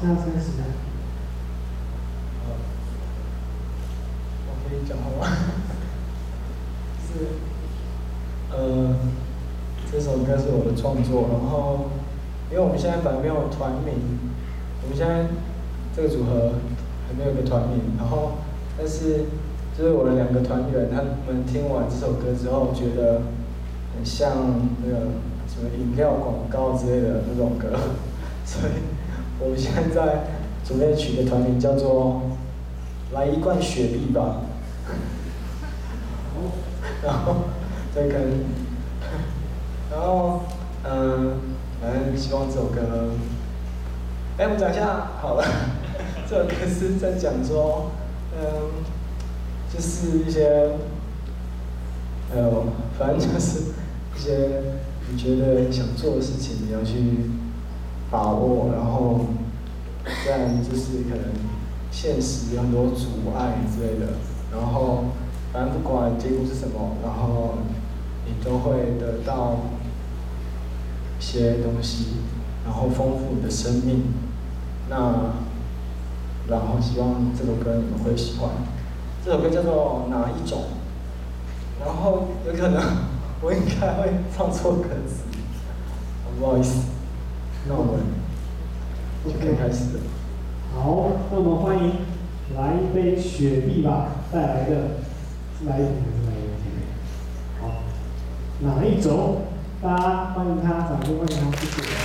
剩下30秒。 我可以讲话吗？这首歌是我的创作，然后因为我们现在本来没有团名，我们现在这个组合还没有个团名，然后但是就是我的2个团员，他们听完这首歌之后，觉得很像那个什么饮料广告之类的那种歌，所以我们现在在准备取个团名叫做“来一罐雪碧吧”，然后对，可能，然后反正希望这首歌，我讲一下好了，这首歌是在讲说，就是一些，反正就是一些你觉得想做的事情，你要去把握，然后，虽然就是可能现实有很多阻碍之类的，然后反正不管结果是什么，然后你都会得到一些东西，然后丰富你的生命。那然后希望这首歌你们会喜欢。这首歌叫做哪一种？然后有可能我应该会唱错歌词，不好意思。那我们就可以开始了。 好，那我们欢迎来一杯雪碧吧带来的，是来一瓶还是来一瓶？好，哪一种？大家欢迎他，掌声欢迎他，谢谢。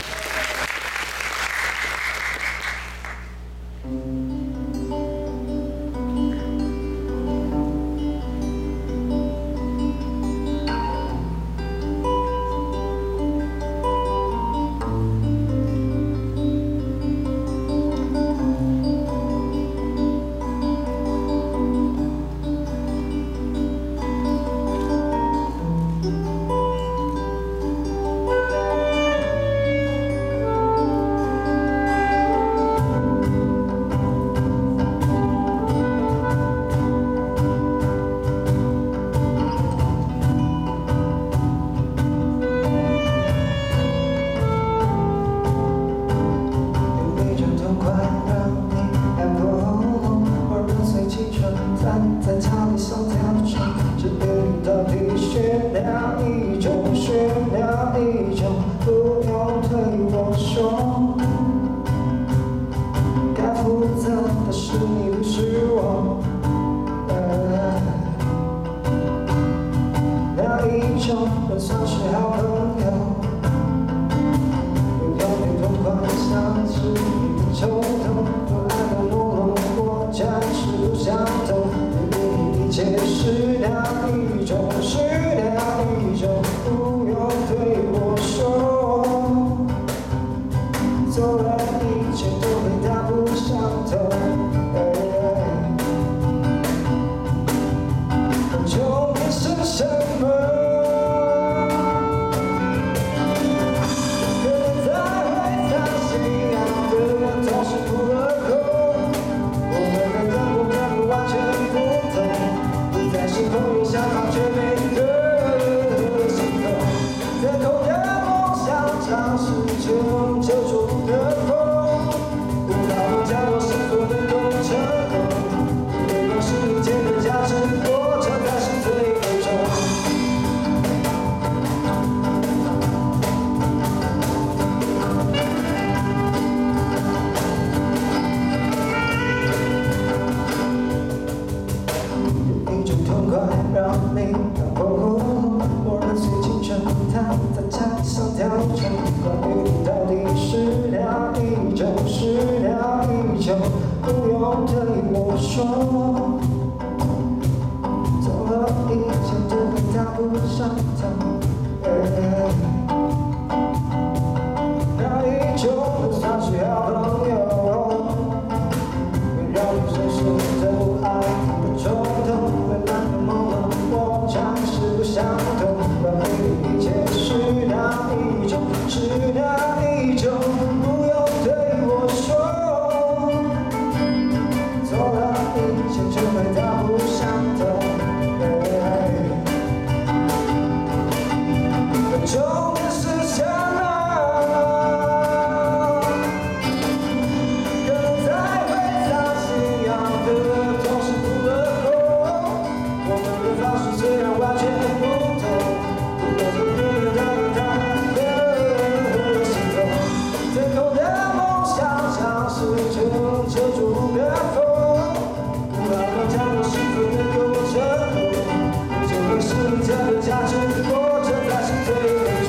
的方式虽然完全不同，不过这不能让它的心痛。天空的梦想像是乘住的风，不要让太多幸福能够成功。这个是你这个价值，活着才是最重。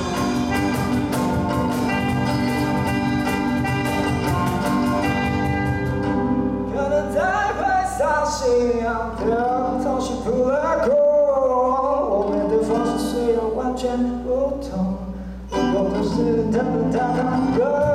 可能在会丧信仰的同时扑了空，我们的方式虽然完全不同，不过不是他们。